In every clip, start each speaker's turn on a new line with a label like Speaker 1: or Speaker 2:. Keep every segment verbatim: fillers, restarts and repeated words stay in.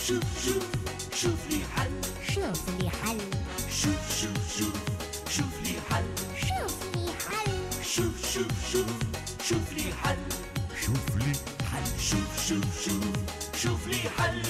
Speaker 1: شوف شوف شوف لي حل،
Speaker 2: شوف لي حل،
Speaker 1: شوف شوف شوف شوف لي حل،
Speaker 2: شوف لي حل،
Speaker 1: شوف شوف شوف شوف لي حل،
Speaker 3: شوف لي حل،
Speaker 1: شوف شوف شوف شوف لي حل.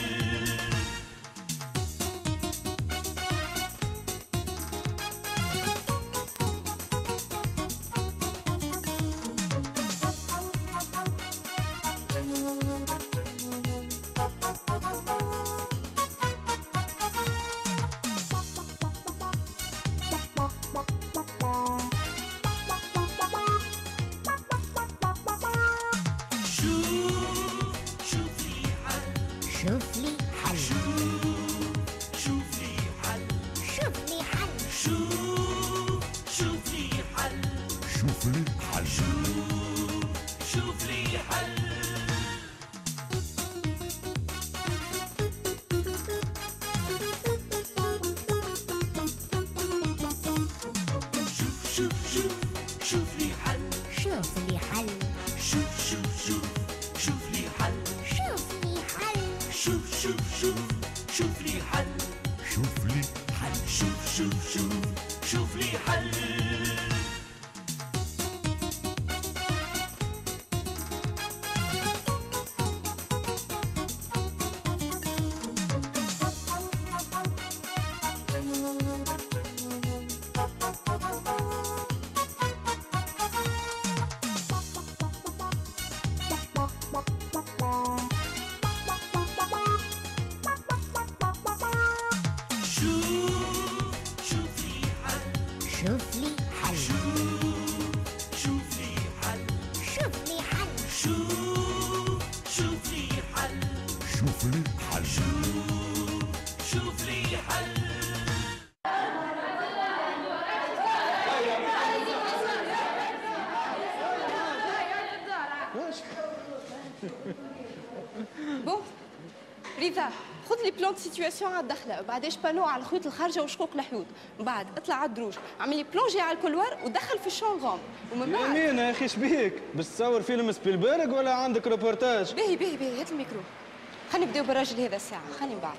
Speaker 4: بون رضا خذ لي بلان سيتواسيون على الدخله، بعدين بانو على الخيوط الخارجه وشقوق الحيوط، من بعد اطلع على الدروج، اعمل لي بلونجي على الكولوار ودخل في الشون غوم، ومن بعد
Speaker 5: يمين يا اخي شبيك؟ باش تصور فيلم سبيلبرغ ولا عندك روبورتاج؟
Speaker 4: باهي باهي باهي هات الميكرو، خلينا نبداو بالراجل هذا الساعه، خليني من بعد.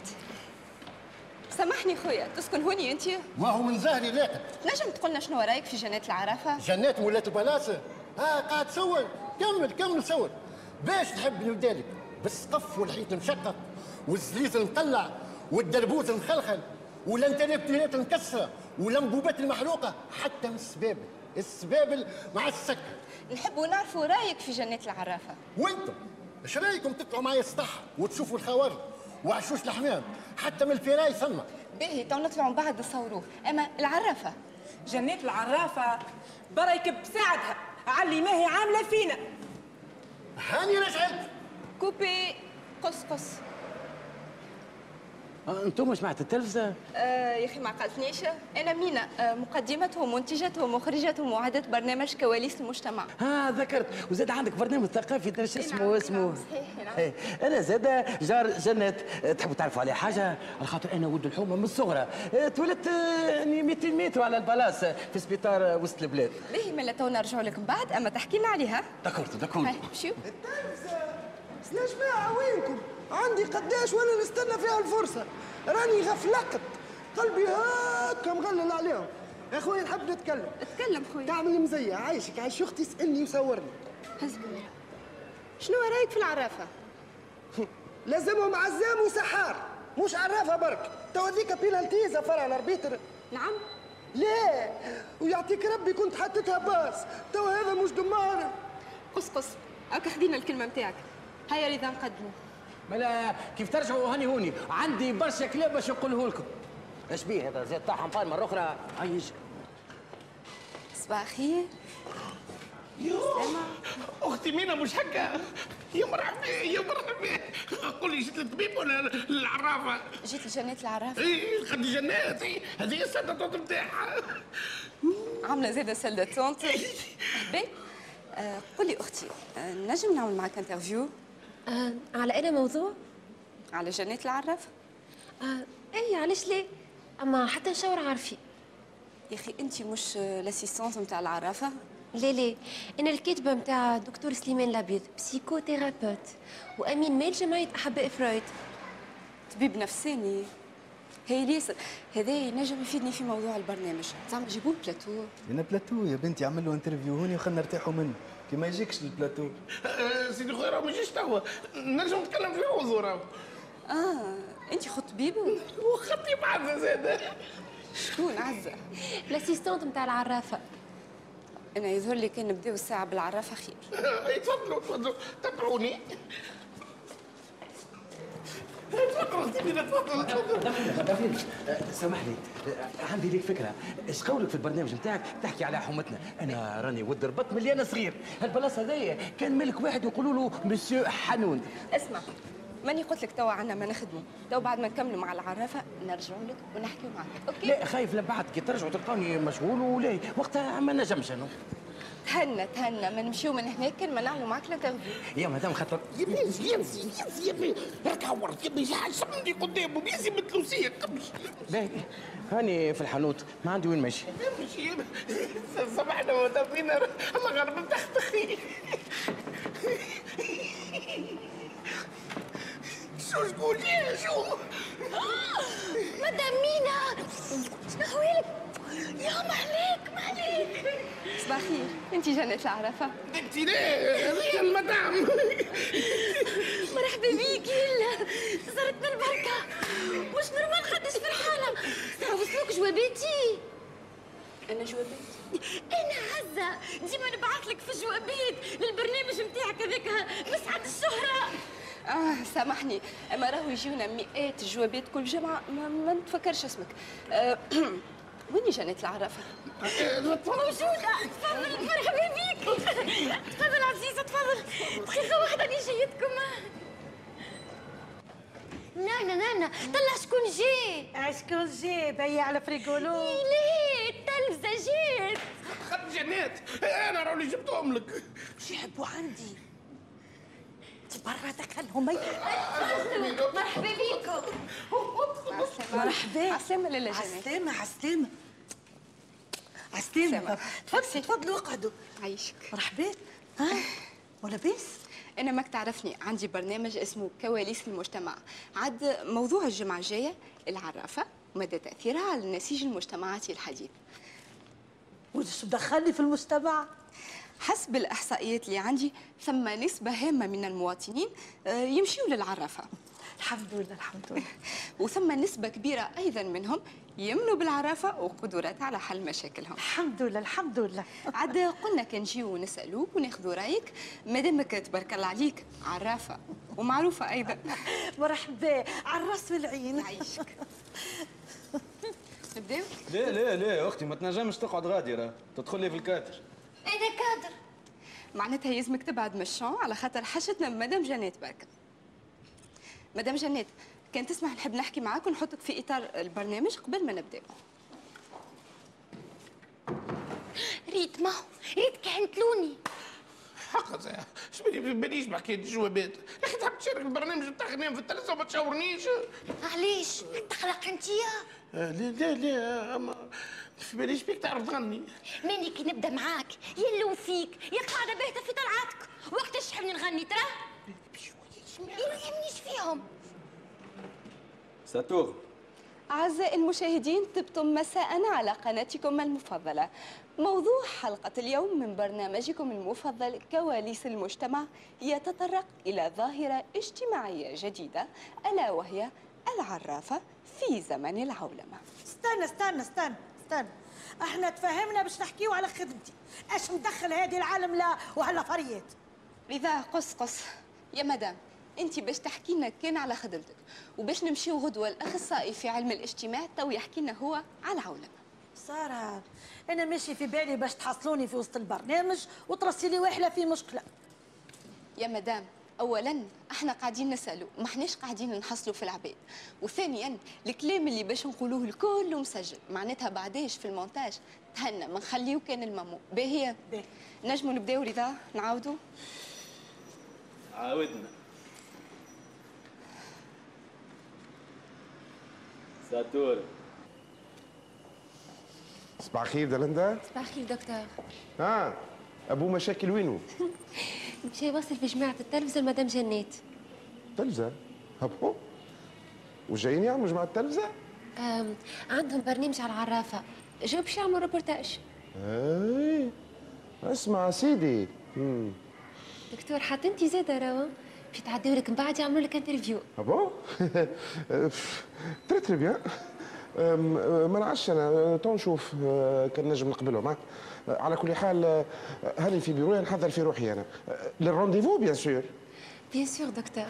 Speaker 4: سامحني خويا، تسكن هوني انت؟
Speaker 6: وهو من زهري لاقط.
Speaker 4: تنجم تقول لنا شنو رايك في جنات العرافه؟
Speaker 6: جنات مولات البلاصه؟ ها قاعد تصور؟ كمل كمل صور. باش تحب نودالك بالسقف والحيط مشقق والزليز المقلع والدربوز المخلخل والانترنت المكسره والانبوبات المحروقه، حتى من السبابل، السبابل مع السكر.
Speaker 4: نحبوا نعرفوا رايك في جنات العرافه.
Speaker 6: وانتم ايش رايكم تطلعوا معايا السطح وتشوفوا الخوارج وعشوش الحمام حتى من الفراي ثم؟
Speaker 4: باهي تو نطلعوا من بعد نصوروه، اما العرافه
Speaker 7: جنات العرافه بركب بساعدها علي ما هي عامله فينا.
Speaker 6: هاني رجعت
Speaker 4: كوبي قص قص.
Speaker 8: آه، انتم سمعت التلفزه؟
Speaker 4: آه يا اخي ما عقلتنيش، انا مينا آه مقدمته ومنتجته ومخرجته ومعدة برنامج كواليس المجتمع.
Speaker 8: اه ذكرت، وزاد عندك برنامج ثقافي درش اسمه
Speaker 4: نعم
Speaker 8: اسمه
Speaker 4: صحيح نعم.
Speaker 8: ايه انا زاد جار جنات. تحبوا تعرفوا عليه حاجه؟ على خاطر انا ولد الحومه من الصغرى، تولدت يعني مئتين متر على البلاص في سبيطار وسط البلاد.
Speaker 4: باهي ملا تو نرجعوا لك من بعد، اما تحكي لنا عليها.
Speaker 8: ذكرت ذكرت.
Speaker 4: هاي مشيو.
Speaker 9: التلفزه يا جماعه وينكم؟ عندي قداش وانا نستنى فيها الفرصه، راني غفلقت قلبي هاكا مغلل عليهم. يا خويا نحب نتكلم.
Speaker 4: اتكلم خويا.
Speaker 9: تعمل مزيه عايشك عايش اختي، اسالني وصورني.
Speaker 4: حسبي الله. شنو رايك في العرافه؟
Speaker 9: لازمهم عزام وسحار، مش عرافه برك. تو هذيك بينالتي زفر على الاربيتر.
Speaker 4: نعم.
Speaker 9: لا ويعطيك ربي كنت حطيتها باص، تو هذا مش دمار.
Speaker 4: قص قص، هاك خذينا الكلمه نتاعك. هيا رضا نقدموا.
Speaker 8: ملا كيف ترجعوا هاني هوني عندي برشا كلام باش نقوله لكم. ايش بيه هذا زاد طاحن فاي مره اخرى؟ عايش.
Speaker 4: صباح الخير.
Speaker 10: اختي مينا مش هكا. يا مرحبا يا مرحبا. قول لي جيت للطبيب ولا للعرافه؟
Speaker 4: جيت لجنات العرافه.
Speaker 10: اي خد جنات، هذه السنه توت نتاعها.
Speaker 4: عامله زاده سلدة تونت. باهي آه قول لي اختي، آه نجم نعمل معك انترفيو؟
Speaker 11: آه على أي موضوع؟
Speaker 4: على جنات العرافه.
Speaker 11: آه اي علاش لا؟ اما حتى نشاور عارفين.
Speaker 4: يا اخي انت مش لاسيستونت نتاع العرافه؟
Speaker 11: لا لا، انا الكاتبه نتاع دكتور سليمان الابيض، بسيكوثيرابيوت وامين مال جمعيه احباء فرويد.
Speaker 4: طبيب نفساني. هي ليس هذا ينجم يفيدني في موضوع البرنامج. زعما جيبوه بلاتو.
Speaker 12: انا بلاتو يا بنتي، عمل له انترفيو هوني وخلنا نرتاحوا منه كي ما يجيكش البلاتو.
Speaker 10: آه سيدي خويا راه ما يجيش توا، نجم نتكلم في موضوع راه.
Speaker 4: اه انت خطبيب
Speaker 10: وخطيب عزه زاد.
Speaker 4: شكون عزه؟
Speaker 11: الاسيستونت نتاع العرافه.
Speaker 4: انا يظهر لي كان نبداو الساعه بالعرافه خير.
Speaker 10: تفضلوا تفضلوا تبعوني. تفضلوا اختي تفضلوا تفضلوا.
Speaker 8: سامح لي، عندي ليك فكره. ايش قولك في البرنامج نتاعك تحكي على حومتنا؟ انا راني ود ربط مليانه صغير. هالبلاصه هذايا كان ملك واحد يقولوا له مسيو حنون.
Speaker 4: اسمع، ماني قلت لك توا عنا ما نخدموا، تو بعد ما نكملوا مع العرافه نرجعوا لك ونحكيوا معك. اوكي؟
Speaker 8: لا خايف لبعد كي ترجعوا تلقوني مشغول ولا وقتها ما نجمش انا.
Speaker 4: تهنى تهنى، ما نمشيو من هناك كان ما نعملوا معك الانترفيو.
Speaker 8: يا مدام خاطر
Speaker 10: يا بيزي يا بيزي يا بيزي يا بيزي راك عورت يا بيزي حشمني قدامه بيزي مثلوسيه قبل.
Speaker 8: باهي هاني في الحانوت ما عندي وين ماشي.
Speaker 10: ماشي صباحنا وتبينا الله غرب تختخي. شو تقول لي شو؟
Speaker 2: مدام مينا شنو لك؟ يا محليك محليك.
Speaker 4: صباح الخير، انت جنة العرافه؟
Speaker 10: انت ليه؟ هي المدام.
Speaker 2: مرحبا بيك يلا، صارتنا البركه. مش نورمال قداش فرحانه. وصلوك جواباتي؟
Speaker 4: انا جوابات؟
Speaker 2: انا عزه ديما نبعث لك في جوابات للبرنامج نتاعك هذاك مسعد الشهره.
Speaker 4: اه سامحني، اما راهو يجيونا مئات الجوابات كل جمعه، ما, ما نتفكرش اسمك. أه وين جنة العرافه؟
Speaker 2: موجوده. تفضل مرحبا بيك. تفضل عزيزه تفضل. دقيقه واحده اني جايتكم. نانا نانا طلع شكون جاي.
Speaker 7: شكون جاي؟ بيا على فريقولو.
Speaker 2: ليه التلفزه جات.
Speaker 10: خد جنات انا راني جبتهم لك.
Speaker 7: شو يحبوا عندي؟ برا دخلهم.
Speaker 2: مرحبا بيكم.
Speaker 7: مرحبا.
Speaker 4: عسلامة لالا جنات.
Speaker 7: عسلامة عسلامة عسلامة. تفضلوا تفضلوا اقعدوا.
Speaker 4: عايشك.
Speaker 7: مرحبا. ها ولا بيس؟
Speaker 4: انا ماك تعرفني، عندي برنامج اسمه كواليس المجتمع. عاد موضوع الجمعه الجايه العرافه ومدى تاثيرها على النسيج المجتمعاتي الحديث.
Speaker 7: وش دخلني في المجتمع؟
Speaker 4: حسب الإحصائيات اللي عندي ثم نسبة هامة من المواطنين يمشيوا للعرافة.
Speaker 7: الحمد لله الحمد لله.
Speaker 4: وثم نسبة كبيرة أيضا منهم يمنوا بالعرافة وقدرات على حل مشاكلهم.
Speaker 7: الحمد لله الحمد لله.
Speaker 4: عاد قلنا كنجيو ونسألوك وناخذوا رأيك، مادامك تبارك الله عليك عرافة ومعروفة أيضا.
Speaker 7: مرحبا على الراس والعين.
Speaker 4: عايشك. نبداو؟
Speaker 5: لا لا لا اختي ما تنجمش تقعد غادي، راه تدخل لي في الكادر.
Speaker 2: انا كادر.
Speaker 4: معناتها يلزمك تبعد من الشون على خاطر حشتنا بمدام جنات بركة. مدام جنات كان تسمح نحب نحكي معاك ونحطك في اطار البرنامج قبل ما نبدا.
Speaker 2: ريت ما ريت كهنتلوني.
Speaker 10: حقا زي شبيني في باليش بحكايه الجوابات. يا اخي تحب تشارك البرنامج نتاع غنيم في التلفزيون ما تشاورنيش.
Speaker 2: علاش؟ تقلق انتيا؟
Speaker 10: آه لا لا لا اما في باليش بيك تعرف تغني.
Speaker 2: ماني كي نبدا معاك يلو فيك يا قاعده باهته في طلعاتك. وقتاش تحبني نغني ترى؟ ما يهمنيش فيهم.
Speaker 5: ساتور.
Speaker 4: أعزائي المشاهدين، طبتم مساء على قناتكم المفضلة. موضوع حلقة اليوم من برنامجكم المفضل كواليس المجتمع يتطرق إلى ظاهرة اجتماعية جديدة ألا وهي العرافة في زمن العولمة.
Speaker 7: استنى استنى استنى استنى. احنا تفهمنا باش نحكيو على خدمتي. اش مدخل هذه العالم لا وعلى فريات؟
Speaker 4: إذا قص قص يا مدام، انت باش تحكي لنا كان على خدمتك وباش نمشيو غدوه الاخصائي في علم الاجتماع تو يحكي لنا هو على العولمه.
Speaker 7: سارة انا ماشي في بالي باش تحصلوني في وسط البرنامج وترسي لي واحله في مشكله.
Speaker 4: يا مدام اولا احنا قاعدين نسالوا ما احناش قاعدين نحصلوا في العباد، وثانيا الكلام اللي باش نقولوه الكل مسجل، معناتها بعداش في المونتاج تهنى ما نخليو كان الممو. باهيه نجموا نبداو رضا نعاودوا.
Speaker 5: عاودنا. ساتور.
Speaker 13: صباح الخير دلندا.
Speaker 11: صباح الخير دكتور.
Speaker 13: اه ابو مشاكل وينو؟
Speaker 11: مشى يوصل في جماعة التلفزة لمدام جنات.
Speaker 13: تلفزة؟ هبو وجايين يعملوا جماعه التلفزه؟
Speaker 11: أم، عندهم برنامج على العرافه، جو باش يعملوا روبورتاج.
Speaker 13: اي اسمع سيدي. مم.
Speaker 11: دكتور حتى انت زاده راهو باش تعديو لك من بعد يعملوا لك انترفيو.
Speaker 13: ابون تري تري بيان. ما نعرفش انا تو نشوف كان نجم نقبلهم معك. على كل حال هاني في بيرويا نحضر في روحي انا للرونديفو بيان سور.
Speaker 11: بيان سور دكتور.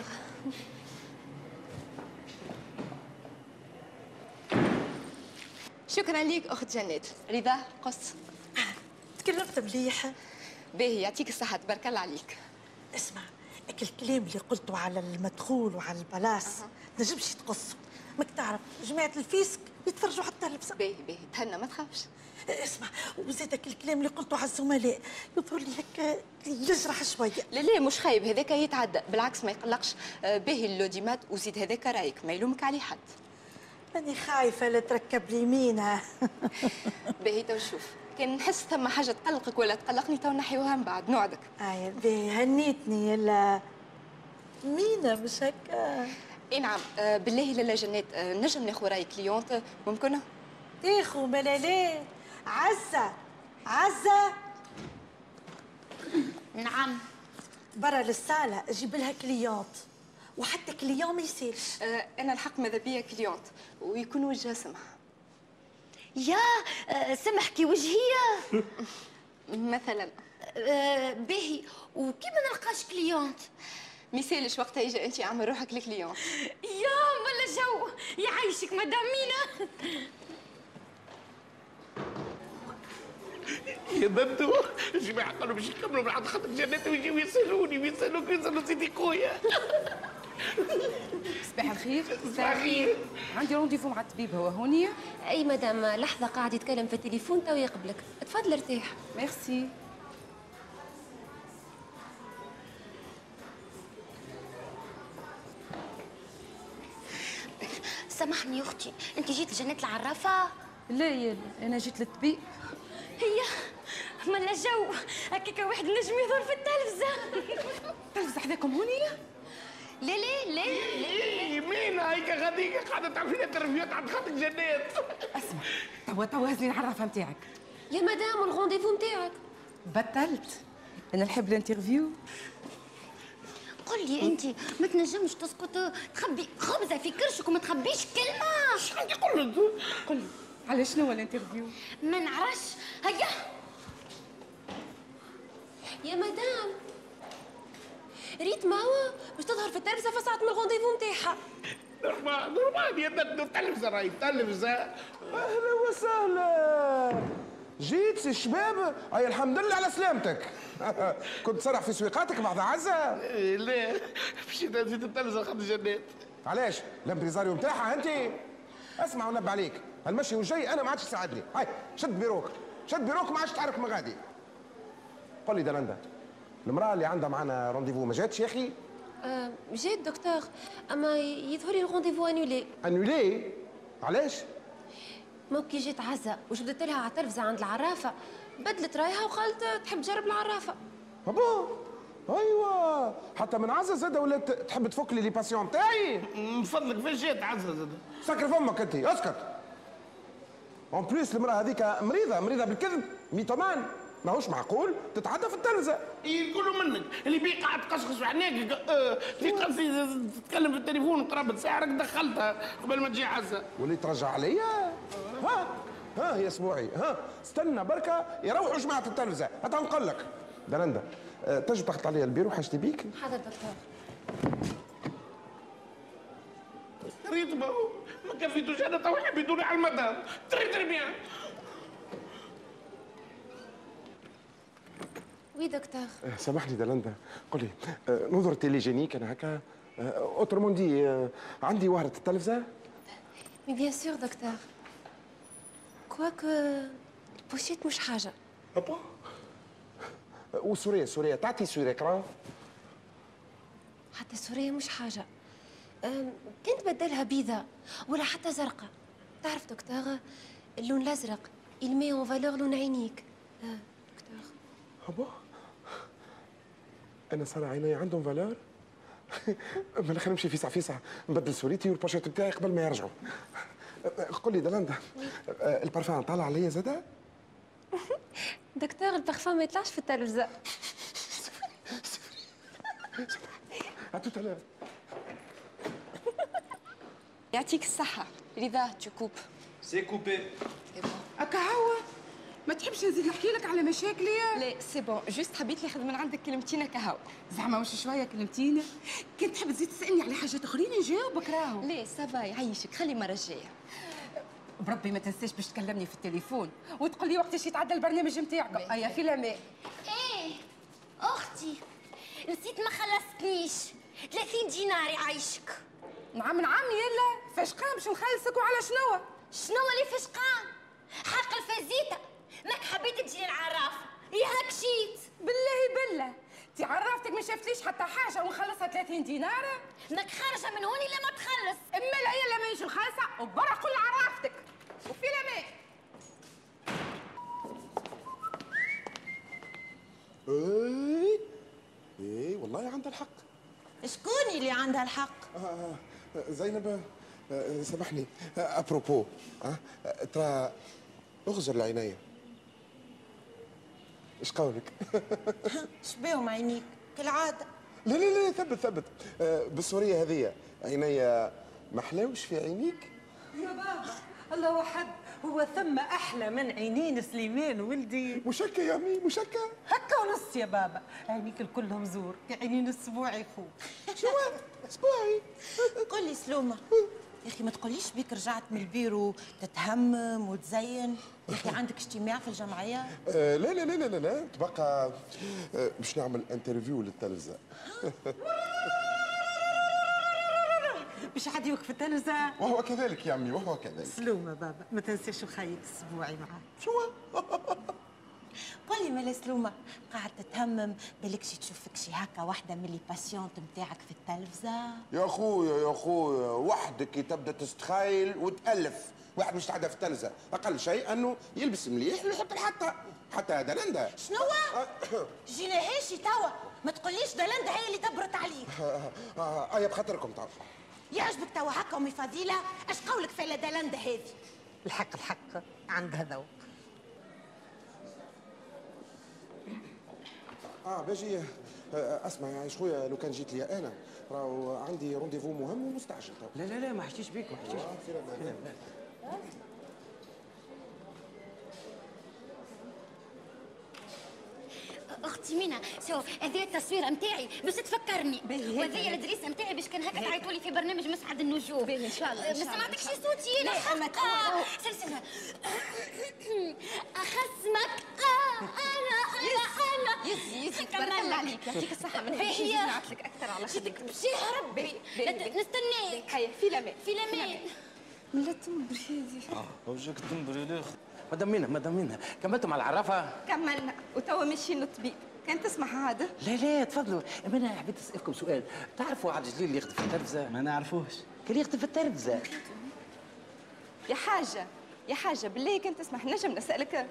Speaker 4: شكرا ليك اخت جنات. رضا قص.
Speaker 7: تكلمت مليح.
Speaker 4: باهي يعطيك الصحة تبارك الله عليك.
Speaker 7: اسمع اك الكلام اللي قلته على المدخول وعلى البلاص نجمش يتقصوا. ماك تعرف جماعة الفيسك يتفرجوا حتى التلفزة.
Speaker 4: باهي باهي تهنى ما تخافش.
Speaker 7: اسمع وزادك الكلام اللي قلته على الزملاء يظهر لي هكا يجرح شوية.
Speaker 4: لا لا مش خايب هذاك يتعدى بالعكس ما يقلقش. باهي اللوديمات وزيد هذاك رايك ما يلومك عليه حد.
Speaker 7: ماني خايفة لا تركب لي يمينها.
Speaker 4: باهي تو شوف كان نحس ثم حاجة تقلقك ولا تقلقني تو نحيوها من بعد نوعدك.
Speaker 7: اي باهي هنيتني يلا مينا مش هكا.
Speaker 4: اي نعم آه بالله لالا جنات آه نجم ناخذ راي كليونت ممكن؟
Speaker 7: تاخو ملالي. عزة عزة.
Speaker 2: نعم.
Speaker 7: برا للصالة جيب لها كليونت وحتى كليون ما يسالش.
Speaker 4: آه انا الحق ماذا بيا كليونت ويكون وجهها سمح.
Speaker 2: يا آه سمح كي وجهية.
Speaker 4: مثلا.
Speaker 2: آه باهي وكي ما نلقاش كليونت؟
Speaker 4: ميسالش وقتها يجي انت عامل روحك الكليون.
Speaker 2: يا ملا جو يعيشك مدام مينا.
Speaker 10: يا بنتو الجماعة قالوا باش يكملوا بعد خاطر جنات ويجيو يسالوني ويسالوك ويسالوا سيدي خويا.
Speaker 14: صباح الخير.
Speaker 10: صباح الخير.
Speaker 14: عندي رونديفو مع الطبيب هو هونية.
Speaker 11: اي مدام لحظه قاعد يتكلم في التليفون تو يقبلك. تفضل ارتاح.
Speaker 14: ميرسي.
Speaker 2: سامحني يا اختي انت جيت لجنات العرافه؟
Speaker 14: لا يا انا جيت للطبيب.
Speaker 2: هي ملا جو هكاك واحد نجم يظهر في التلفزه.
Speaker 14: التلفزه حداكم هونية؟
Speaker 2: لا لا لا لا
Speaker 10: مينا هيك غاديك قاعده تعمل لنا انترفيوهات عند خاطر جنات.
Speaker 14: اسمع توا توا هزني العرافه نتاعك.
Speaker 11: يا مدام الرونديفو نتاعك.
Speaker 14: بطلت انا نحب الانترفيو.
Speaker 2: قل لي انت ما تنجمش تسقط تخبي خبزه في كرشك وما تخبيش كلمه.
Speaker 10: اش عندي قول
Speaker 14: قل لي على شنو هو الانترفيو؟
Speaker 2: ما نعرفش. هيا
Speaker 11: يا مدام ريت ماما باش تظهر في التلفزه في ساعه من الرونديفو نتاعها.
Speaker 10: نورمال نورمال يا بنت التلفزه راهي التلفزه.
Speaker 9: اهلا وسهلا. جيت سي الشباب. اي الحمد لله على سلامتك. كنت سرح في سويقاتك بعد عزة؟
Speaker 10: لا مشيت نزيد التلفزه خاطر جنات.
Speaker 9: علاش؟ الامبريزاريو نتاعها انت؟ اسمع ونبه عليك، المشي والجاي انا ما عادش يساعدني. هاي شد بيروك، شد بيروك ما عادش تحرك من غادي. قول لي دلندا، المراه اللي عندها معنا رونديفو ما جاتش يا اخي؟
Speaker 11: آه جيت دكتور اما يظهر لي الرونديفو انولي.
Speaker 9: انولي؟ علاش؟
Speaker 11: مو كي جيت عزة وجبدت لها على التلفزة عند العرافة بدلت رايها وقالت تحب تجرب العرافة.
Speaker 9: ابا ايوه حتى من عزة زادة ولات تحب تفك لي لي باسيون تاعي.
Speaker 10: من فضلك فين جات عزة زادة؟
Speaker 9: سكر فمك انت اسكت. اون بليس المراه هذيك مريضه مريضه بالكذب ميتومان ماهوش معقول تتعدى في التلفزه.
Speaker 10: يقولوا منك اللي بيه قاعد تقشقش في عينيك في قصدي تتكلم في التليفون قرابة ساعة راك دخلتها قبل ما تجي عزة.
Speaker 9: واللي ترجع عليا ها ها يا اسبوعي ها استنى بركه يروحوا جماعه التلفزه هتا نقول لك. دلندا أه تجي تاخذ عليا البيرو حاجتي بيك.
Speaker 11: حاضر دكتور.
Speaker 10: ريت ما ما كفيتوش انا تو حبيتوني على المدام. تري تري بيان.
Speaker 11: وي دكتور.
Speaker 13: أه سامحني دلندا قولي أه نظر تيليجينيك انا هكا اوترومون دي أه عندي وهرة التلفزه.
Speaker 11: مي بيان سور دكتور كواكو بوشيت مش حاجة.
Speaker 13: ابا وسوريا سوريا تعطي سوريا كرا
Speaker 11: حتى السورية مش حاجة. كنت بدلها بيضة ولا حتى زرقاء. تعرف دكتور اللون الأزرق يلمي اون فالور لون عينيك. آه دكتور.
Speaker 13: ابا انا صار عيني عندهم فالور ما خلينا نمشي فيسع فيسع نبدل سوريتي والباشيت بتاعي قبل ما يرجعوا. قول لي دلندا، البارفان طالع عليا زادا؟
Speaker 11: دكتور البارفان ما يطلعش في التلفزة.
Speaker 13: عطوت على
Speaker 4: يعطيك الصحة. رضا تكوب
Speaker 12: سي كوبي.
Speaker 14: هكا هو ما تحبش نزيد نحكي لك على مشاكلي؟
Speaker 4: لا سي بون، جوست حبيت ناخذ من عندك كلمتين كهو.
Speaker 14: زعما واش شويه كلمتين؟ كنت تحب تزيد تسالني على حاجات اخرين نجاوبك راهو.
Speaker 4: لا سافا يعيشك، خلي المره الجايه.
Speaker 14: بربي ما تنساش باش تكلمني في التليفون وتقول لي وقتاش يتعدى البرنامج نتاعك. ايا في الامان.
Speaker 2: ايه اختي نسيت ما خلصتنيش ثلاثين دينار يعيشك.
Speaker 14: نعم نعم يلا فاش قام باش نخلصك وعلى شنو؟
Speaker 2: شنو اللي فاش قام؟ حق الفازيتا ماك حبيت تجي العرافه ياك شيت.
Speaker 14: بالله بالله تي عرفتك ما شافتليش حتى حاجه ونخلصها ثلاثين دينار؟
Speaker 2: ماك خارجه من هوني لما تخلص.
Speaker 14: اما لا يلا مانيش مخلصه وبرا قول عرفتك وفي الامان.
Speaker 13: ايه ايه والله عندها الحق.
Speaker 7: شكون اللي عندها الحق؟
Speaker 13: آه زينب آه سامحني آه ابروبو آه ترى اغزر العناية. ايش قولك؟
Speaker 7: شبيهم عينيك كالعادة؟
Speaker 13: لا لا لا ثبت ثبت آه بالسورية هذية عينيا ما حلاوش في عينيك؟
Speaker 7: يا بابا الله وحد، هو ثم احلى من عينين سليمان ولدي؟
Speaker 13: مشكى يا امي مشكى
Speaker 7: هكا ونص يا بابا، عينيك الكلهم زور كعينين السبوع يا خو.
Speaker 13: شو اسبوعي؟
Speaker 7: قول لي سلومه يا اخي ما تقوليش بيك رجعت من البيرو تتهمم وتزين، يا اخي عندك اجتماع في الجمعيه؟
Speaker 13: آه لا لا لا لا لا تبقى آه باش نعمل انترفيو للتلفزه.
Speaker 7: باش حد يوقف التلفزه؟
Speaker 13: وهو كذلك يا عمي وهو كذلك.
Speaker 7: سلومه بابا ما تنساش وخيك اسبوعي معاك.
Speaker 13: شو؟
Speaker 7: قولي مالا سلومه قاعد تتهمم بالك شي تشوفك شي هكا واحده من لي باسيونت نتاعك في التلفزه؟
Speaker 13: يا خويا يا خويا وحدك كي تبدا تستخايل وتالف، واحد مش قاعده في التلفزه اقل شيء انه يلبس مليح ويحط الحطه حتى هذا لندا.
Speaker 7: شنو؟ جينا هاشي توا ما تقوليش دلندا هي اللي دبرت عليك.
Speaker 13: اه ايا بخاطركم توا.
Speaker 7: يعجبك توا هكا امي فضيله؟ اش قولك في دلندا هذه؟ الحق الحق عندها ذوق.
Speaker 13: اه باجي آه اسمع يا عايش خويا لو كان جيت لي انا راهو عندي رونديفو مهم ومستعجل.
Speaker 8: لا لا لا ما حكيتش بيك ما حكيتش.
Speaker 13: آه في رمضان.
Speaker 2: اختي منى شو هذه التصويره نتاعي باش تفكرني وهذه الدريسه نتاعي باش كان هكا تعيطوا لي في برنامج مسعد النجوم.
Speaker 4: باهي ان شاء الله.
Speaker 2: ما سمعتكش صوتي انا حقا سلسله اخصمك اه انا انا انا
Speaker 4: يزي يزي تبارك الله عليك يعطيك الصحة. من هيك نجي نعت لك أكثر على خدمتك.
Speaker 2: بشي ربي نستناك.
Speaker 4: هيا في الأمان
Speaker 2: في الأمان.
Speaker 4: لا تنبري هذه.
Speaker 5: اه وجهك تنبري ليخ.
Speaker 8: مدام مينا مدام مينا كملتوا مع العرافه؟
Speaker 4: كملنا وتوا ماشيين للطبيب. كان تسمع هذا؟
Speaker 8: لا لا تفضلوا. اما انا حبيت اسالكم سؤال، تعرفوا عبد الجليل اللي يخدم في التلفزه؟
Speaker 12: ما نعرفوش.
Speaker 8: كان يخدم في التلفزه.
Speaker 4: يا حاجة يا حاجة بالله كان تسمح نجم نسألك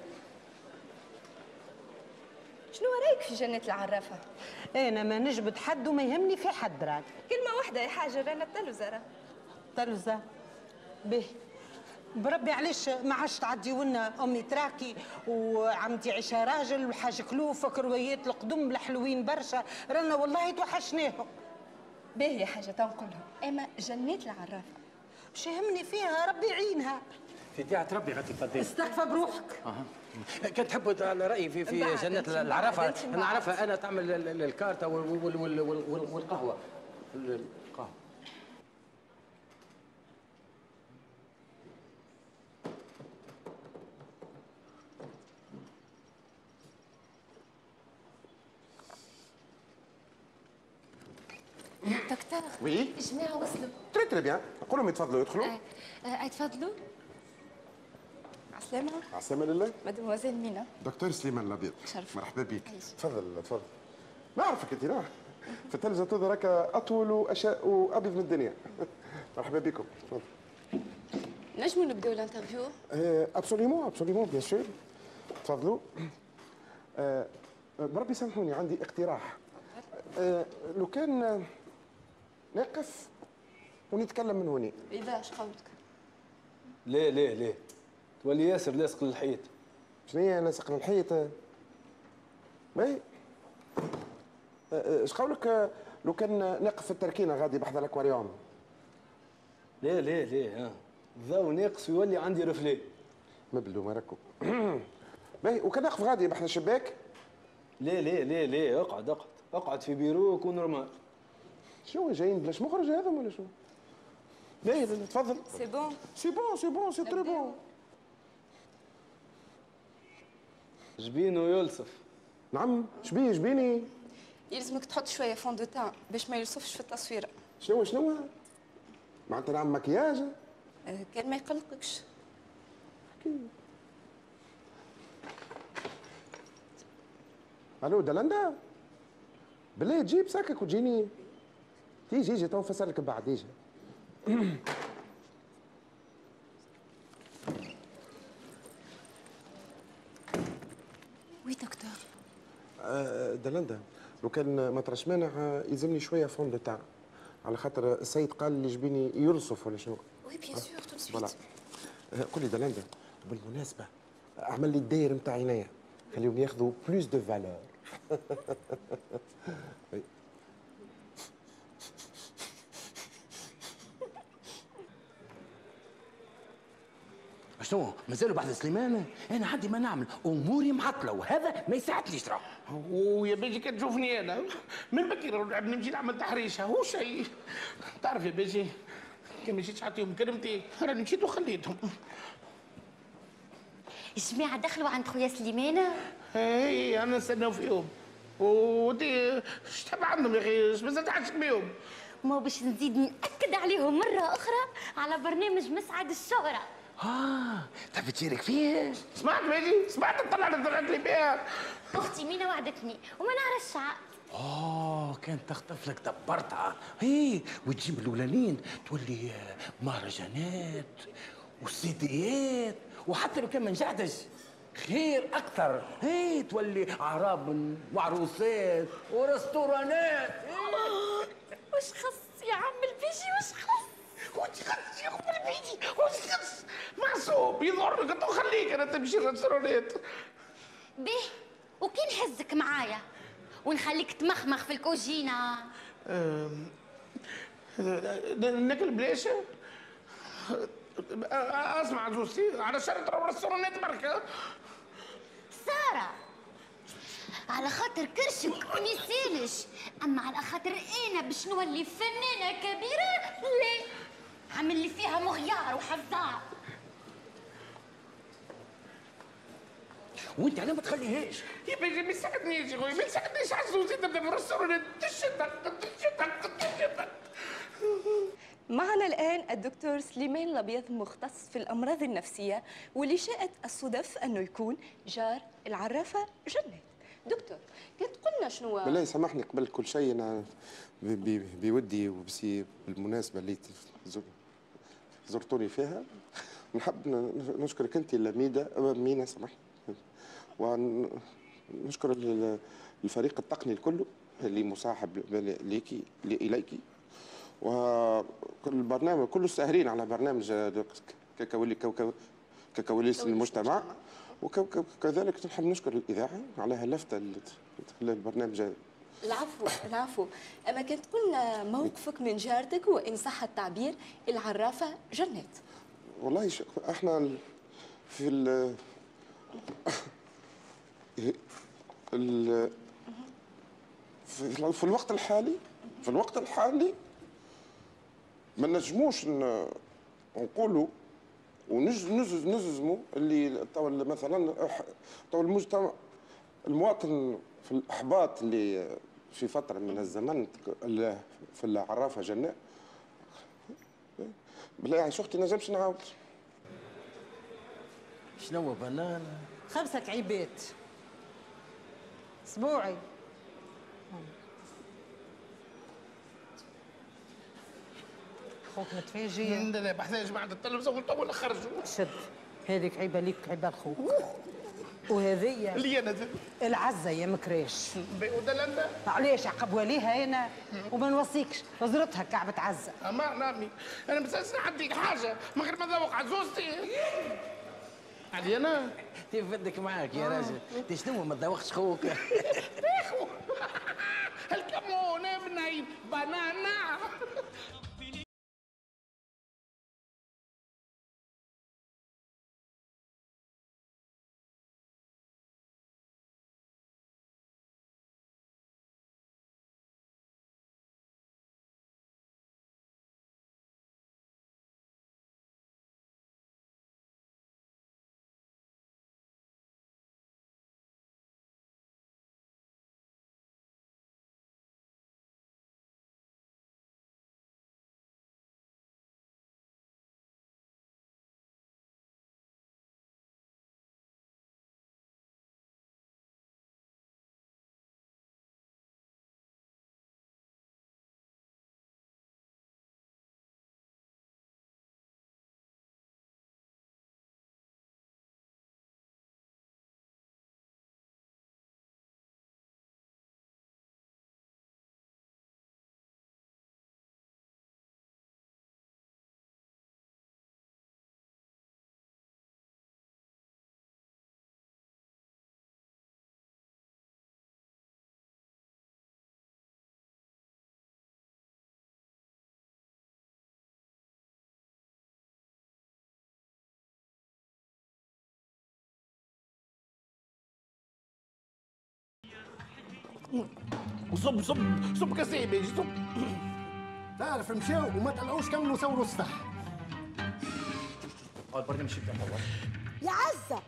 Speaker 4: شنو رايك في جنة العرافة؟
Speaker 7: انا ما نجبد حد وما يهمني في حد راك.
Speaker 4: كلمة واحدة يا حاجة رانا التلفزة راه.
Speaker 7: التلفزة به بربي علاش ما عادش تعدي لنا امي تراكي وعمتي عيشه راجل وحاج كلوفك روايات القدم الحلوين برشا رانا والله توحشناهم.
Speaker 4: باهي يا حاجة تنقلهم اما جنات العرافة
Speaker 7: مش يهمني فيها ربي يعينها.
Speaker 8: في طاعة ربي غادي تفضل.
Speaker 7: استغفر بروحك.
Speaker 8: اها كان تحبوا على رايي في في جنة العرافة انا عرفها انا تعمل الكارتة والقهوة. القهوة.
Speaker 11: دكتور
Speaker 13: وي
Speaker 11: الجماعة وصلوا.
Speaker 13: تري تري بيان نقول لهم يتفضلوا يدخلوا.
Speaker 11: اه اه يتفضلوا.
Speaker 4: عسلامة.
Speaker 13: عسلامة لله.
Speaker 4: مدموزيل مينا.
Speaker 13: دكتور سليمان الابيض.
Speaker 4: شرف.
Speaker 13: مرحبا بك. تفضل تفضل. نعرفك انت نعرف. في التلفزة تظهر راك اطول واشاء وابيض من الدنيا. مرحبا بكم. تفضل.
Speaker 4: نجموا نبداو الانترفيو؟
Speaker 13: ابسوليمون ابسوليمون بيان سور. تفضلوا. أه بربي سامحوني عندي اقتراح. أه لو كان نقف ونتكلم من هوني.
Speaker 4: اذا اش قولك؟
Speaker 5: ليه ليه ليه تولي ياسر لاصق للحيط.
Speaker 13: شنو هي لاصق للحيط؟ باهي اش قولك لو كان نقف في التركينه غادي بحذا الاكواريوم؟
Speaker 5: ليه ليه ليه ها الضوء ناقص ويولي عندي رفلي.
Speaker 13: مبلو مراكو. باهي وكان نقف غادي بحذا الشباك؟
Speaker 5: ليه ليه ليه ليه اقعد اقعد اقعد في بيروك ونورمال.
Speaker 13: شنو جايين بلاش مخرج هذا ولا شنو؟ باهي تفضل.
Speaker 4: سي بون
Speaker 13: سي بون سي بون سي تري بون.
Speaker 5: جبينو يلصف.
Speaker 13: نعم شبيه جبيني؟
Speaker 4: يلزمك تحط شويه فون دو تان باش ما يلصفش في التصويره.
Speaker 13: شنو شنو؟ معناتها نعمل مكياج؟
Speaker 4: أه كان ما يقلقكش.
Speaker 13: الو دلندا بالله تجيب ساكك وتجيني. تيجي يجي تو نفسرلك بعد يجي.
Speaker 11: وي دكتور.
Speaker 13: آه دلندا لو كان ما ترش مانع يلزمني شويه فون دو تان على خاطر السيد قال لي جبيني يرصف ولا شنو.
Speaker 11: وي بيان سور تو سويت.
Speaker 13: فوالا قول لي دلندا بالمناسبه اعمل لي الداير نتاع عينيا خليهم ياخذوا بلوس دو فالور.
Speaker 8: شنو مازالوا بعد سليمان؟ انا عندي ما نعمل اموري معطله وهذا ما يساعدنيش راه.
Speaker 10: ويا بيجي كي تشوفني انا من بكري نمشي نعمل تحريشه هو شيء. تعرف يا بيجي كي مشيتش عطيهم كلمتي راني مشيت وخليتهم.
Speaker 2: الجماعة دخلوا عند خويا سليمان؟
Speaker 10: اي انا نستناو فيهم. ودي اش تبع عندهم يا اخي اش مازال تحكي بيهم؟
Speaker 2: ما باش نزيد نأكد عليهم مرة أخرى على برنامج مسعد الشهرة.
Speaker 8: اه تحب تشارك فيه؟
Speaker 10: سمعت بيجي؟ سمعت الطلعة اللي طلعت لي بها؟
Speaker 2: أختي مينا وعدتني وما نعرفش عاد.
Speaker 8: اه كانت تخطف لك دبرتها هي وتجيب الاولانيين تولي مهرجانات وسيديات وحتى لو كان ما نجحتش خير اكثر هي تولي اعراب وعروسات ورستورانات.
Speaker 2: وش خص يا عم البيجي وش خص؟
Speaker 10: وش خص يا عم البيجي وش خص؟ معصوب يضرك انت خليك انا تمشي رستورانات.
Speaker 2: بيه وكي نحزك معايا ونخليك تمخمخ في الكوجينة؟
Speaker 10: ناكل بلاش؟ اسمع زوزتي على شرط رستورانات بركة.
Speaker 2: سارة على خاطر كرشك ما يسالش، اما على خاطر انا باش نولي فنانة كبيرة لا، عامل لي فيها مغيار وحزار.
Speaker 8: وانت علاه ما تخليهاش؟
Speaker 10: يا بيجي ما يساعدنيش يا خويا ما يساعدنيش عزوزي تبدا في الرستورانات تشتك تشتك تشتك.
Speaker 4: معنا الآن الدكتور سليمان الأبيض مختص في الأمراض النفسية واللي شاءت الصدف أنه يكون جار العرافة جنات. دكتور كنت قلنا شنو؟
Speaker 13: بالله سامحني قبل كل شيء أنا بودي وبسي بالمناسبة اللي زرتوني فيها نحب نشكرك أنت لميدا مينا سامحني ونشكر الفريق التقني الكل اللي مصاحب ليكي إليكي والبرنامج كله الساهرين على برنامج ككولي ككواليس المجتمع وكذلك نحب نشكر الإذاعة على هاللفتة اللي خلال البرنامج هذا.
Speaker 4: العفو العفو، أما كنت قلنا موقفك من جارتك وإن صح التعبير العرافة جنات.
Speaker 13: والله احنا في ال في الوقت الحالي في الوقت الحالي ما نجموش نقولوا ونجزموا اللي تو مثلا تو المجتمع المواطن في الاحباط اللي في فتره من الزمن في العرافه جنات. بالله يا اختي نجمش نعاود.
Speaker 8: شنو بنانا؟
Speaker 7: خمسة كعيبات اسبوعي. خوك متفاجئ.
Speaker 10: لا لا ما احتاج بعد التلفزه قلت ولا خرجوا.
Speaker 7: شد هذيك عيبه ليك عيبه لخوك. وهذيا
Speaker 10: اللي انا زاد
Speaker 7: العزه يا مكراش.
Speaker 10: ودلندا
Speaker 7: علاش عقب وليها انا وما نوصيكش نظرتها كعبة عزه.
Speaker 10: اما نامي انا مساس نعديك حاجه من غير ما ذوق عزوزتي. عادي انا
Speaker 8: يفدك معاك يا راجل. انت شنو ما تذوقش خوك؟
Speaker 10: الكمون ابني بنانا. صب صب صب كاسين بيجي صب.
Speaker 6: تعرف مشاو وما طلعوش كملوا ثوروا السطح.
Speaker 8: البرنامج شو بتاعه
Speaker 15: يا عزة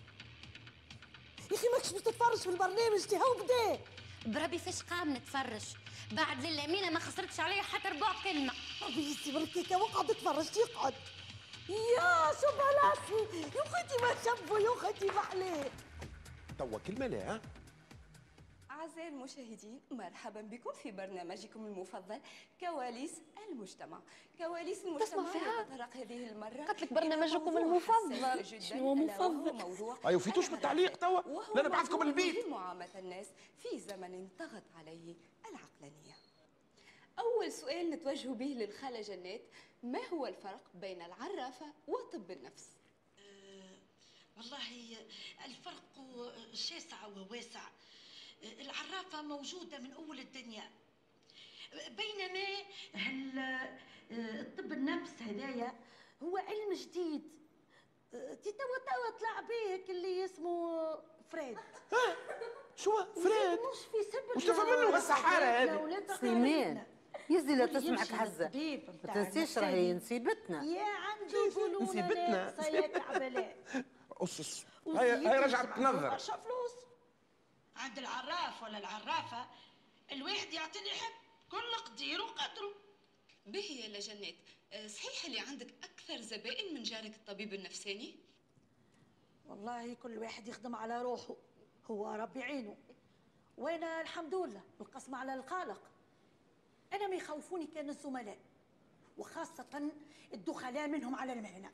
Speaker 15: يا اخي ماكش باش تتفرج في البرنامج تي هو بدا.
Speaker 2: بربي فاش قام نتفرج بعد للأمينة ما خسرتش عليا حتى ربع كلمة.
Speaker 15: ربي يسي بالكيكة واقعد تتفرج تيقعد. يا شو بلاصي يا اختي ما شبوا يا اختي ما عليه.
Speaker 9: توا كلمة لا ها.
Speaker 4: أعزائي المشاهدين مرحبا بكم في برنامجكم المفضل كواليس المجتمع. كواليس المجتمع يتطرق هذه المرة
Speaker 11: قلت لك برنامجكم المفضل. شنو مفضل؟
Speaker 9: أيوة فيتوش بالتعليق توا لا نبعثكم البيت.
Speaker 4: معاملة الناس في زمن طغت عليه العقلانية. أول سؤال نتوجه به للخالة جنات، ما هو الفرق بين العرافة وطب النفس؟
Speaker 16: أه والله الفرق شاسع وواسع. العرافة موجودة من أول الدنيا، بينما الطب النفس هدايا
Speaker 15: هو علم جديد. تي توا توا طلع بيك اللي اسمه فريد.
Speaker 10: ها شو فريد؟
Speaker 15: مش في سبب
Speaker 10: مش تفهم منه السحارة هذه.
Speaker 7: سليمان يزي لا تسمعك حزة ما تنسيش راهي نسيبتنا.
Speaker 15: يا عندي يقولون
Speaker 9: نسيبتنا
Speaker 15: يا كعبلاء.
Speaker 9: أسس هاي هاي رجعت تنظر.
Speaker 15: برشا فلوس
Speaker 16: عند العراف ولا العرافة الواحد يعطي اللي يحب كل قدير وقدره.
Speaker 4: به يا لجنات، صحيح اللي عندك أكثر زبائن من جارك الطبيب النفساني؟
Speaker 15: والله كل واحد يخدم على روحه، هو ربي يعينه. وانا الحمد لله القسم على الخالق. انا ما يخوفوني كان الزملاء وخاصة الدخلاء منهم على المهنة.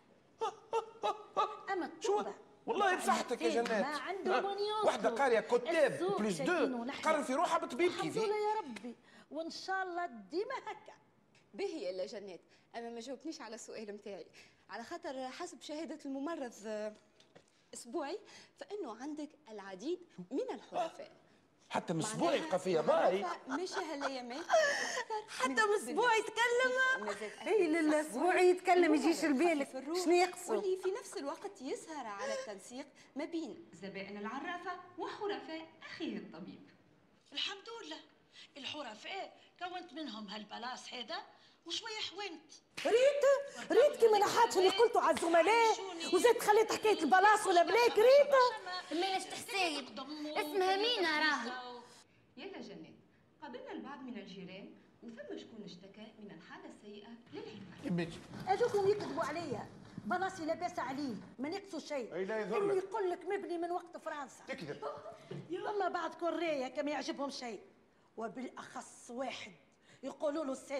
Speaker 15: اما الطلبة
Speaker 9: والله بصحتك يا جنات.
Speaker 15: ما عندهم
Speaker 9: واحدة قارية كتاب بلس دو تقارن في روحها بطبيب كيفي.
Speaker 15: الحمد لله يا ربي وان شاء الله ديما هكا.
Speaker 4: به يا جنات، اما ما جاوبتنيش على السؤال متاعي، على خاطر حسب شهادة الممرض اسبوعي فانه عندك العديد من الحرفاء.
Speaker 9: حتى من اسبوعي قفيه باي
Speaker 4: مش هالايامات
Speaker 15: حتى من اسبوع يتكلم.
Speaker 7: اي للاسبوع يتكلم يجيش لبالك شنو يقصد؟
Speaker 4: واللي في نفس الوقت يسهر على التنسيق ما بين زبائن العرافه وحرفاء اخيه الطبيب.
Speaker 16: الحمد لله الحرفاء كونت منهم هالبلاص هذا وشويه حوانت.
Speaker 15: ريت ريت كيما نحات اللي قلتوا على الزملاء وزاد خليت حكايه البلاص ولا بلاك. ريت
Speaker 2: مالش تحسايب اسمها مينا راهي.
Speaker 4: يا جنات، قابلنا البعض من الجيران وثم شكون اشتكى من الحاله السيئه للعمال.
Speaker 15: هذوكم يكذبوا عليا، بلاصي لاباس عليه ما نقصوا شيء.
Speaker 9: اي لا يضرك.
Speaker 15: اللي يقول لك مبني من وقت فرنسا
Speaker 9: تكذب.
Speaker 15: والله بعد كوريا كما يعجبهم شيء، وبالاخص واحد يقولوا له الصادق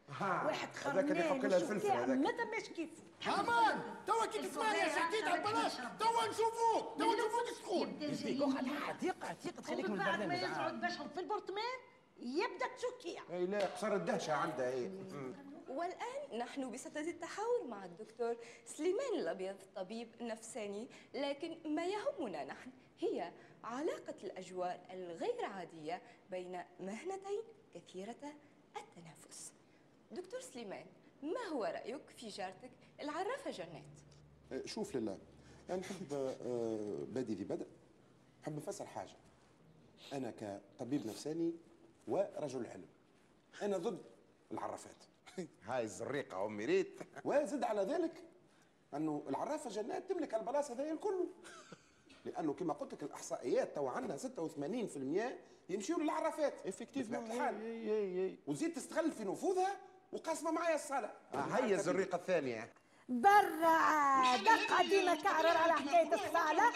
Speaker 15: واحد
Speaker 9: هذاك اللي يحك لها الفلفل هذاك.
Speaker 15: ما ثماش كيفه.
Speaker 6: امان توا كي تسمعني حكيت على البلاص توا نشوفوك توا نشوفوك شكون.
Speaker 8: يديك خليها دقيقة دقيقة تخليك من
Speaker 15: بعد ما
Speaker 8: البرنامج.
Speaker 15: يقعد باش في البرطمان يبدا تشكيع.
Speaker 9: اي لا قصر الدهشه عندها هي.
Speaker 4: والآن نحن بصدد التحاور مع الدكتور سليمان الأبيض طبيب نفساني، لكن ما يهمنا نحن هي علاقة الأجواء الغير عادية بين مهنتين كثيرة التنافس. دكتور سليمان، ما هو رأيك في جارتك العرافة جنات؟
Speaker 13: شوف لله، أنا نحب آه، بادي ذي بدء، نحب نفسر حاجة. أنا كطبيب نفساني ورجل علم، أنا ضد العرافات.
Speaker 9: هاي الزريقة أمي ريت.
Speaker 13: وزد على ذلك أنه العرافة جنات تملك البلاصة هذايا الكل. لأنه كما قلت لك الإحصائيات تو عندنا ستة وثمانين بالمئة يمشيوا للعرافات. افكتيفمون الحال. وتزيد تستغل في نفوذها وقاسمة معايا الصالة.
Speaker 9: آه هي الزريقة الثانية.
Speaker 15: برا دقة ديما كعرر على حكاية الصالة.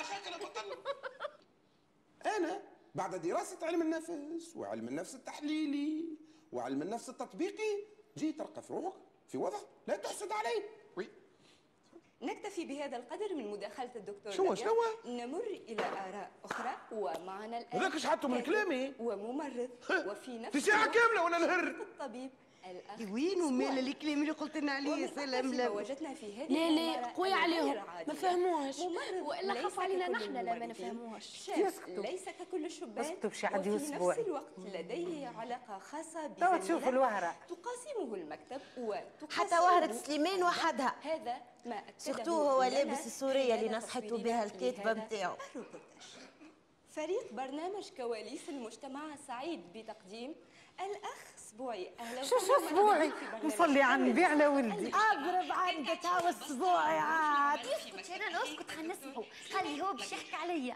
Speaker 13: أنا بعد دراسة علم النفس وعلم النفس التحليلي وعلم النفس التطبيقي جيت ألقى في روحك في وضع لا تحسد عليه. وي.
Speaker 4: نكتفي بهذا القدر من مداخلة الدكتور.
Speaker 9: شو شنو؟
Speaker 4: نمر إلى آراء أخرى ومعنا الآن
Speaker 9: هذاك شحطوا من كلامي
Speaker 4: وممرض وفي نفس
Speaker 9: في ساعة كاملة ولا نهر
Speaker 4: الطبيب الأخ
Speaker 17: وين ومال الكلام اللي قلت لنا عليه سلام لا
Speaker 4: وجدنا في هذه
Speaker 18: لا لا قوي عليهم ما فهموش والا خاف علينا نحن لا ما نفهموش.
Speaker 4: ليس ككل الشبان
Speaker 7: اسكتوا بشي عاد
Speaker 4: وفي
Speaker 7: أسبوع.
Speaker 4: نفس الوقت لديه علاقة خاصة
Speaker 7: توا تشوفوا
Speaker 4: بزميلة
Speaker 7: الوهرة.
Speaker 4: تقاسمه المكتب وتقاسمه
Speaker 19: حتى وهرة سليمان وحدها.
Speaker 4: هذا ما أكده
Speaker 19: سورتو هو
Speaker 4: لنا
Speaker 19: لابس السورية اللي
Speaker 4: خلال
Speaker 19: نصحته
Speaker 4: تصويرنا
Speaker 19: بها الكاتبة
Speaker 4: لهذا
Speaker 19: نتاعو.
Speaker 4: الروبورتاج. فريق برنامج كواليس المجتمع سعيد بتقديم الأخ سبوعي. أهلا
Speaker 7: شو شو اسبوعي نصلي على النبي على ولدي.
Speaker 15: اضرب عندك هاو الاسبوعي عاد.
Speaker 2: اسكت انا اسكت خلينا نسمعوا. خلي هو باش يحكي عليا.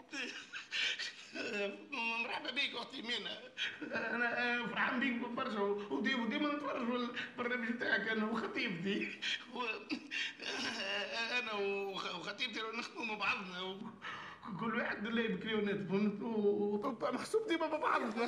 Speaker 10: مرحبا بيك اختي مينا. انا فرحان بيك برشا وديما وديما نتفرج في البرنامج نتاعك انا وخطيبتي. انا وخطيبتي نخدموا مع بعضنا كل واحد اللي بكريونات فهمت ومحسوب ديما مع بعضنا.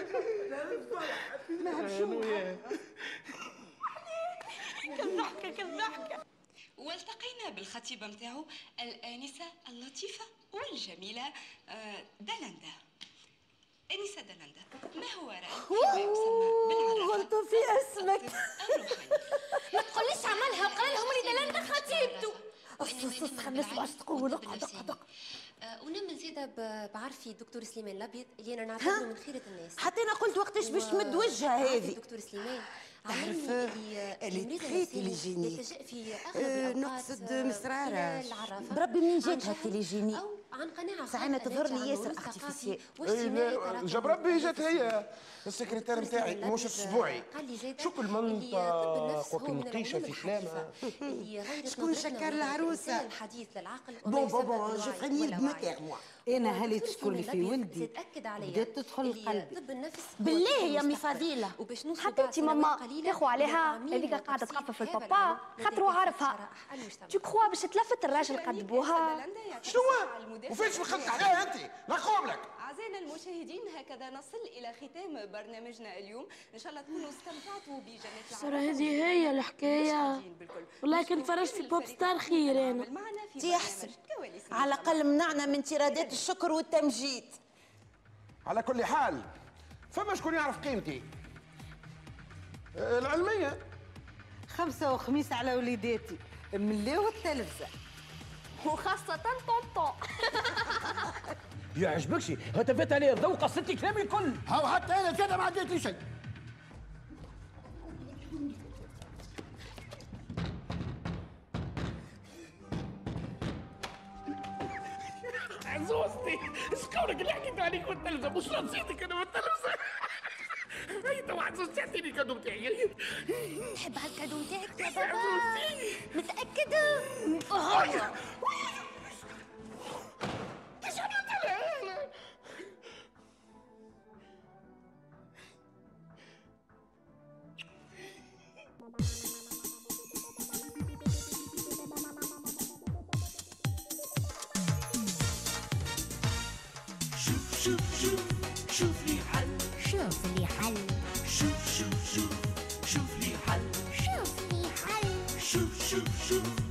Speaker 4: كالضحكة كالضحكة. والتقينا بالخطيبة متاعو الآنسة اللطيفة والجميلة دالندا. آنسة دالندا، ما هو رأيك فيما يسمى بالعرافة؟
Speaker 15: قلت في اسمك.
Speaker 2: ما تقوليش عملها وقال لهم اللي دلندا خطيبته.
Speaker 15: الصصص خلينا نسمع اش تقول. اقعد اقعد
Speaker 11: ونمن زيادة بعرفي الدكتور سليمان الابيض اللي انا نعتبره من خيرة الناس.
Speaker 19: حتى انا قلت وقتاش باش تمد وجهها هذه.
Speaker 11: الدكتور سليمان
Speaker 19: تعرف اللي تخيت اللي جيني
Speaker 11: في اغلب
Speaker 19: نقصد مسرارة بربي منين جاتها التليجيني
Speaker 11: عن قناعة
Speaker 19: ساعات تظهر لي ياسر ارتيفيسيال.
Speaker 9: جاب ربي جات هي السكرتير نتاعي مش اسبوعي. شوف المنطق والنقيشه في كلامها.
Speaker 19: شكون شكر العروسه؟
Speaker 11: الحديث للعقل
Speaker 19: بون بون بون جو فريني بمتاع موا.
Speaker 7: انا هلي تشكر لي في ولدي
Speaker 11: تاكد عليا
Speaker 7: بدات تدخل قلبي.
Speaker 11: طب النفس
Speaker 19: بالله يا امي فضيله
Speaker 11: وباش نوصل
Speaker 18: حتى انت ماما تاخو عليها هذيك قاعده تخفف البابا خاطرو عارفها. تو كخوا باش تلفت الراجل قد بوها.
Speaker 9: شنو وفاش مخلط عليها انت؟ نقوم لك.
Speaker 4: أعزائنا المشاهدين هكذا نصل إلى ختام برنامجنا اليوم. إن شاء الله تكونوا استمتعتوا بجنة
Speaker 18: ترى هذه هي الحكايه والله كنت فرجت في بوب ستار خير انا.
Speaker 19: تي احسن على الأقل منعنا من تيرادات الشكر والتمجيد.
Speaker 9: على كل حال فما شكون يعرف قيمتي العلمية.
Speaker 7: خمسة وخميس على وليداتي ملاو التلفزة
Speaker 18: وخاصة طونطون.
Speaker 8: يعجبكش هتفت عليه الضوء قصتي كلامي الكل.
Speaker 6: هاو حتى انا كذا ما عديت لي شيء.
Speaker 10: عزوزتي ايش كونك اللي حكيت عليك والتلفزه مش نسيتك انا والتلفزه. هي تو عزوزتي اعطيني الكادو بتاعي.
Speaker 2: تحب هالكادو نتاعك يا بابا؟ متأكدة؟
Speaker 10: ايش عملت لها؟
Speaker 1: شوف شوف شوف شوف لي حل
Speaker 2: شوف لي حل.
Speaker 1: شوف شوف شوف شوف لي حل شوف